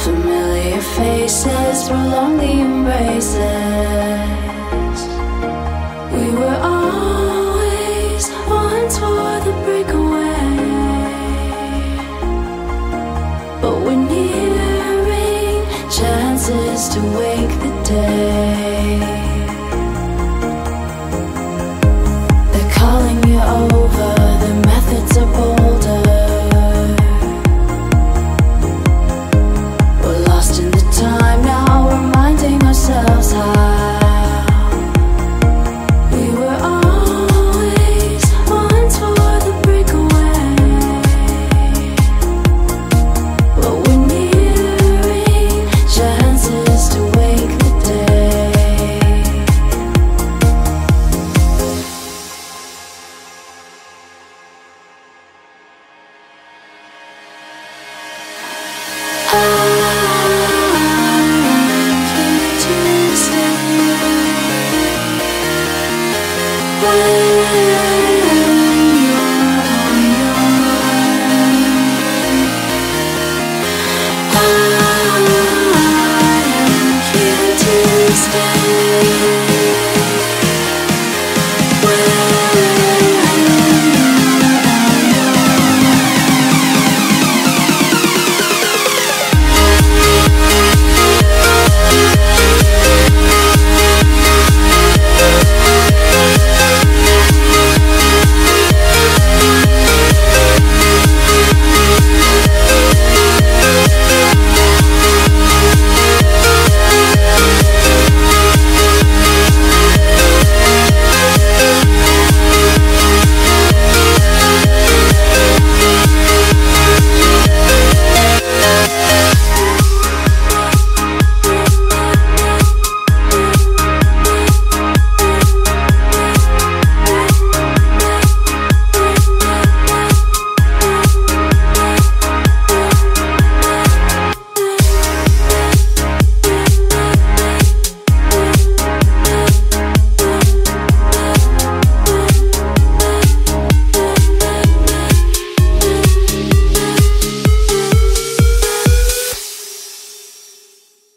Familiar faces prolong the embraces. We were always one toward the breakaway, but we're nearing chances to wake the day. They're calling you over, the methods are bolder. We're lost in the time now, reminding ourselves how we were always one toward the breakaway, but we're nearing chances to wake the day. I